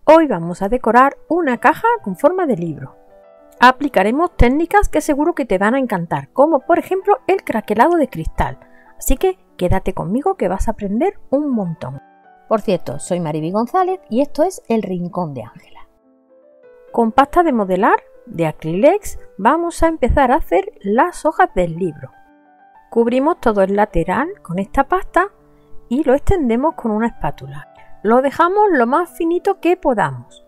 Hoy vamos a decorar una caja con forma de libro. Aplicaremos técnicas que seguro que te van a encantar, como por ejemplo el craquelado de cristal. Así que quédate conmigo que vas a aprender un montón. Por cierto, soy Mariby González y esto es El Rincón de Ángela. Con pasta de modelar de Acrylex vamos a empezar a hacer las hojas del libro. Cubrimos todo el lateral con esta pasta y lo extendemos con una espátula. Lo dejamos lo más finito que podamos.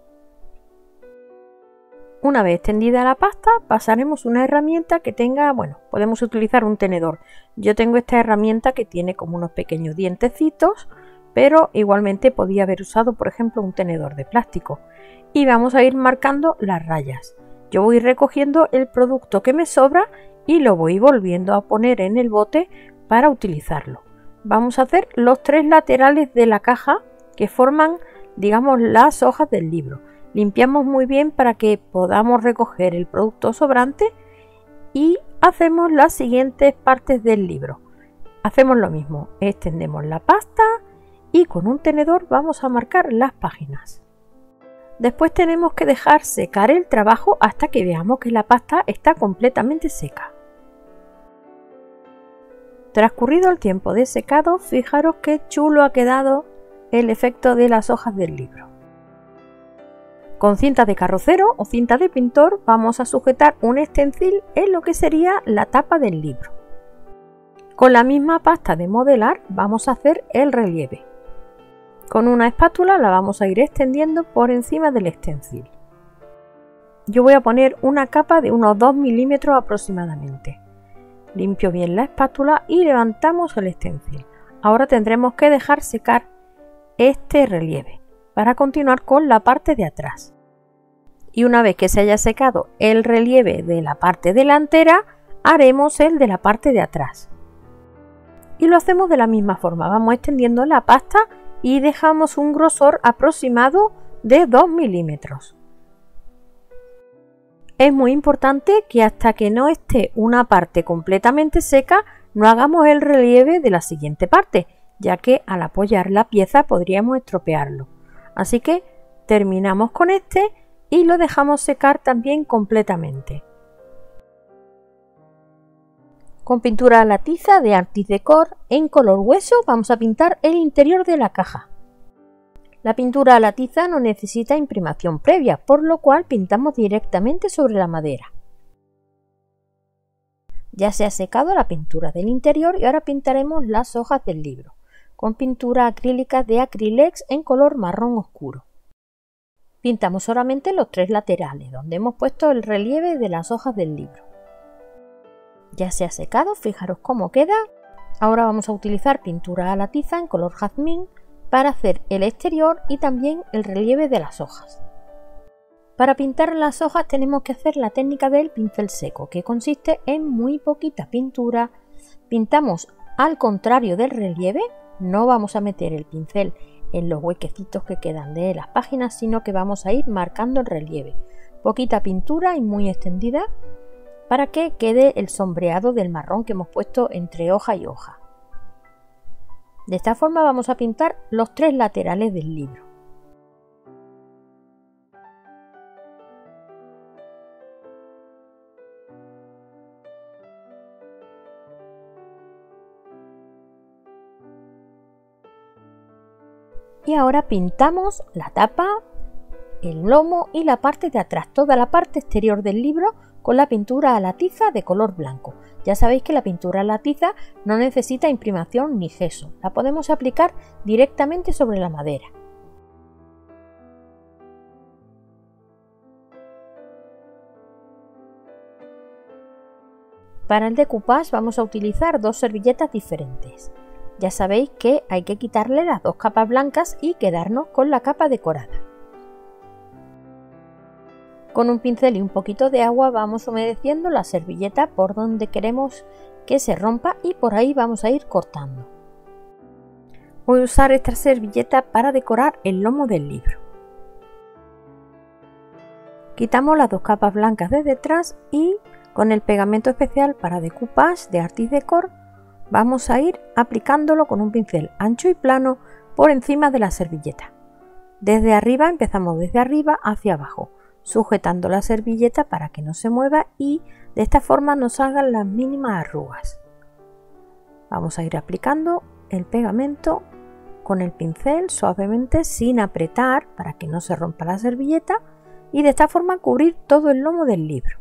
Una vez extendida la pasta, pasaremos una herramienta que tenga, podemos utilizar un tenedor. Yo tengo esta herramienta que tiene como unos pequeños dientecitos, pero igualmente podía haber usado, por ejemplo, un tenedor de plástico. Y vamos a ir marcando las rayas. Yo voy recogiendo el producto que me sobra y lo voy volviendo a poner en el bote para utilizarlo. Vamos a hacer los tres laterales de la caja que forman, digamos, las hojas del libro. Limpiamos muy bien para que podamos recoger el producto sobrante y hacemos las siguientes partes del libro. Hacemos lo mismo, extendemos la pasta y con un tenedor vamos a marcar las páginas. Después tenemos que dejar secar el trabajo hasta que veamos que la pasta está completamente seca. Transcurrido el tiempo de secado, fijaros qué chulo ha quedado el efecto de las hojas del libro. Con cinta de carrocero o cinta de pintor vamos a sujetar un extensil en lo que sería la tapa del libro. Con la misma pasta de modelar vamos a hacer el relieve. Con una espátula la vamos a ir extendiendo por encima del extensil. Yo voy a poner una capa de unos 2 milímetros aproximadamente. Limpio bien la espátula y levantamos el extensil. Ahora tendremos que dejar secar este relieve para continuar con la parte de atrás. Y una vez que se haya secado el relieve de la parte delantera, haremos el de la parte de atrás. Y lo hacemos de la misma forma. Vamos extendiendo la pasta y dejamos un grosor aproximado de 2 milímetros. Es muy importante que hasta que no esté una parte completamente seca no hagamos el relieve de la siguiente parte, ya que al apoyar la pieza podríamos estropearlo. Así que terminamos con este y lo dejamos secar también completamente. Con pintura a la tiza de Artis Decor en color hueso vamos a pintar el interior de la caja. La pintura a la tiza no necesita imprimación previa, por lo cual pintamos directamente sobre la madera. Ya se ha secado la pintura del interior y ahora pintaremos las hojas del libro con pintura acrílica de Acrylex en color marrón oscuro. Pintamos solamente los tres laterales donde hemos puesto el relieve de las hojas del libro. Ya se ha secado, fijaros cómo queda. Ahora vamos a utilizar pintura a la tiza en color jazmín para hacer el exterior y también el relieve de las hojas. Para pintar las hojas tenemos que hacer la técnica del pincel seco, que consiste en muy poquita pintura. Pintamos al contrario del relieve, no vamos a meter el pincel en los huequecitos que quedan de las páginas, sino que vamos a ir marcando el relieve. Poquita pintura y muy extendida para que quede el sombreado del marrón que hemos puesto entre hoja y hoja. De esta forma vamos a pintar los tres laterales del libro. Y ahora pintamos la tapa, el lomo y la parte de atrás, toda la parte exterior del libro con la pintura a la tiza de color blanco. Ya sabéis que la pintura a la tiza no necesita imprimación ni gesso, la podemos aplicar directamente sobre la madera. Para el decoupage vamos a utilizar dos servilletas diferentes. Ya sabéis que hay que quitarle las dos capas blancas y quedarnos con la capa decorada. Con un pincel y un poquito de agua vamos humedeciendo la servilleta por donde queremos que se rompa y por ahí vamos a ir cortando. Voy a usar esta servilleta para decorar el lomo del libro. Quitamos las dos capas blancas de detrás y con el pegamento especial para decoupage de Artis Decor vamos a ir aplicándolo con un pincel ancho y plano por encima de la servilleta. Desde arriba empezamos desde arriba hacia abajo, sujetando la servilleta para que no se mueva y de esta forma nos salgan las mínimas arrugas. Vamos a ir aplicando el pegamento con el pincel suavemente sin apretar para que no se rompa la servilleta y de esta forma cubrir todo el lomo del libro.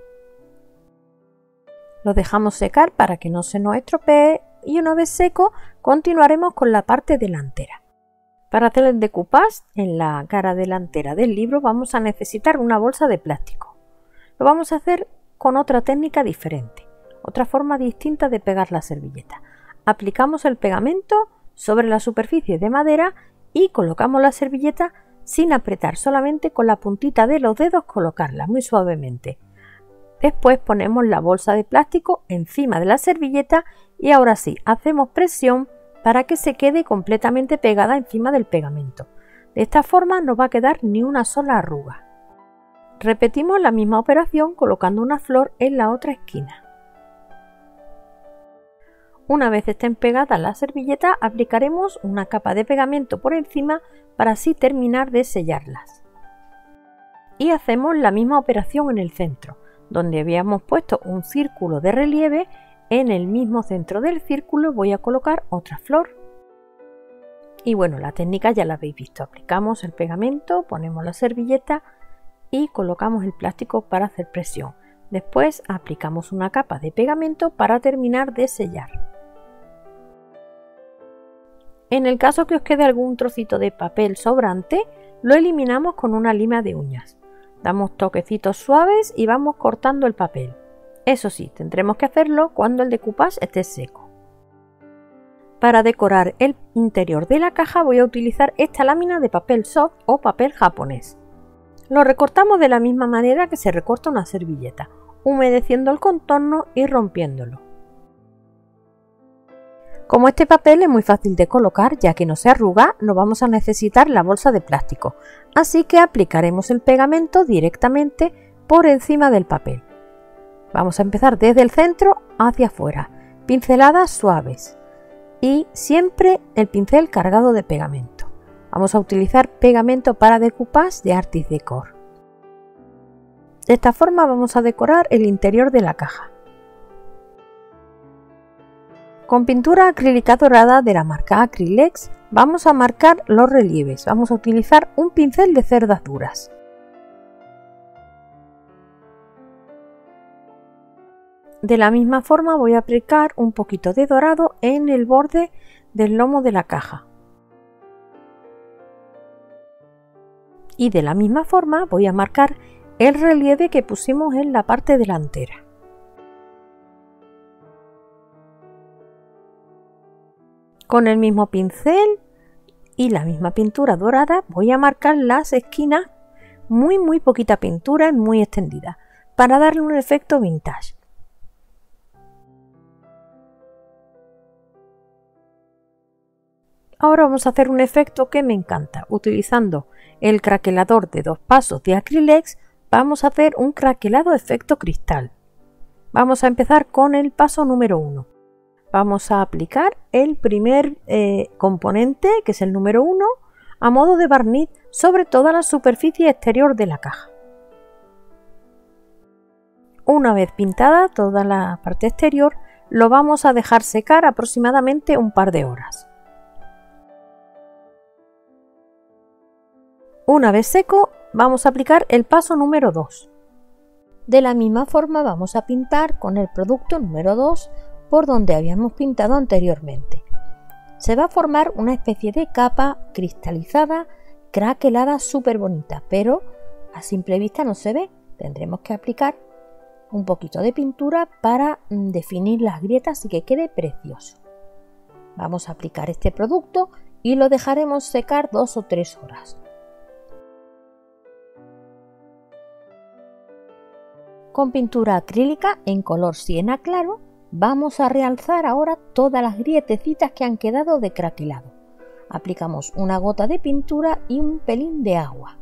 Lo dejamos secar para que no se nos estropee y una vez seco continuaremos con la parte delantera. Para hacer el decoupage en la cara delantera del libro vamos a necesitar una bolsa de plástico. Lo vamos a hacer con otra técnica diferente, otra forma distinta de pegar la servilleta. Aplicamos el pegamento sobre la superficie de madera y colocamos la servilleta sin apretar, solamente con la puntita de los dedos colocarla muy suavemente. Después ponemos la bolsa de plástico encima de la servilleta y ahora sí, hacemos presión para que se quede completamente pegada encima del pegamento. De esta forma no va a quedar ni una sola arruga. Repetimos la misma operación colocando una flor en la otra esquina. Una vez estén pegadas las servilletas, aplicaremos una capa de pegamento por encima para así terminar de sellarlas. Y hacemos la misma operación en el centro, donde habíamos puesto un círculo de relieve. En el mismo centro del círculo voy a colocar otra flor. Y bueno, la técnica ya la habéis visto. Aplicamos el pegamento, ponemos la servilleta y colocamos el plástico para hacer presión. Después aplicamos una capa de pegamento para terminar de sellar. En el caso que os quede algún trocito de papel sobrante, lo eliminamos con una lima de uñas. Damos toquecitos suaves y vamos cortando el papel. Eso sí, tendremos que hacerlo cuando el decoupage esté seco. Para decorar el interior de la caja voy a utilizar esta lámina de papel soft o papel japonés. Lo recortamos de la misma manera que se recorta una servilleta, humedeciendo el contorno y rompiéndolo. Como este papel es muy fácil de colocar ya que no se arruga, no vamos a necesitar la bolsa de plástico, así que aplicaremos el pegamento directamente por encima del papel. Vamos a empezar desde el centro hacia afuera, pinceladas suaves y siempre el pincel cargado de pegamento. Vamos a utilizar pegamento para decoupage de Artis Decor. De esta forma vamos a decorar el interior de la caja. Con pintura acrílica dorada de la marca Acrylex vamos a marcar los relieves. Vamos a utilizar un pincel de cerdas duras. De la misma forma voy a aplicar un poquito de dorado en el borde del lomo de la caja. Y de la misma forma voy a marcar el relieve que pusimos en la parte delantera. Con el mismo pincel y la misma pintura dorada voy a marcar las esquinas, muy poquita pintura, muy extendida, para darle un efecto vintage. Ahora vamos a hacer un efecto que me encanta. Utilizando el craquelador de 2 pasos de Acrylex vamos a hacer un craquelado efecto cristal. Vamos a empezar con el paso número 1. Vamos a aplicar el primer componente, que es el número 1, a modo de barniz sobre toda la superficie exterior de la caja. Una vez pintada toda la parte exterior, lo vamos a dejar secar aproximadamente un par de horas. Una vez seco, vamos a aplicar el paso número 2. De la misma forma vamos a pintar con el producto número 2 por donde habíamos pintado anteriormente. Se va a formar una especie de capa cristalizada, craquelada, súper bonita, pero a simple vista no se ve. Tendremos que aplicar un poquito de pintura para definir las grietas y que quede precioso. Vamos a aplicar este producto y lo dejaremos secar 2 o 3 horas. Con pintura acrílica en color siena claro vamos a realzar ahora todas las grietecitas que han quedado de craquelado. Aplicamos una gota de pintura y un pelín de agua.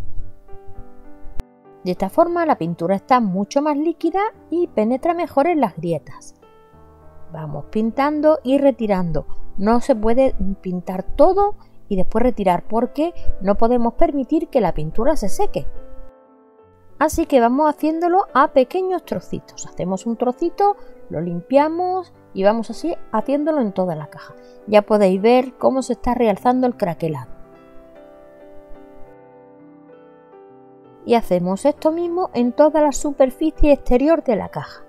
De esta forma la pintura está mucho más líquida y penetra mejor en las grietas. Vamos pintando y retirando. No se puede pintar todo y después retirar, porque no podemos permitir que la pintura se seque. Así que vamos haciéndolo a pequeños trocitos. Hacemos un trocito, lo limpiamos y vamos así haciéndolo en toda la caja. Ya podéis ver cómo se está realzando el craquelado. Y hacemos esto mismo en toda la superficie exterior de la caja.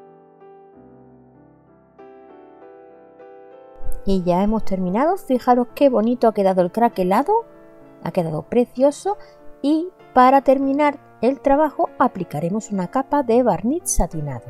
Y ya hemos terminado. Fijaros qué bonito ha quedado el craquelado. Ha quedado precioso. Y para terminar el trabajo aplicaremos una capa de barniz satinado.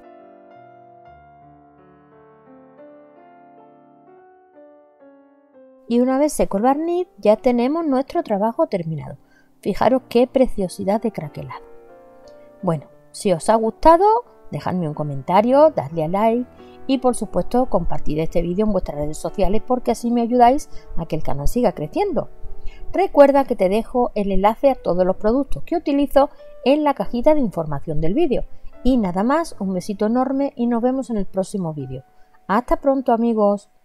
Y una vez seco el barniz ya tenemos nuestro trabajo terminado. Fijaros qué preciosidad de craquelado. Bueno, si os ha gustado, dejadme un comentario, dadle a like y por supuesto compartid este vídeo en vuestras redes sociales porque así me ayudáis a que el canal siga creciendo. Recuerda que te dejo el enlace a todos los productos que utilizo en la cajita de información del vídeo. Y nada más, un besito enorme y nos vemos en el próximo vídeo. Hasta pronto, amigos.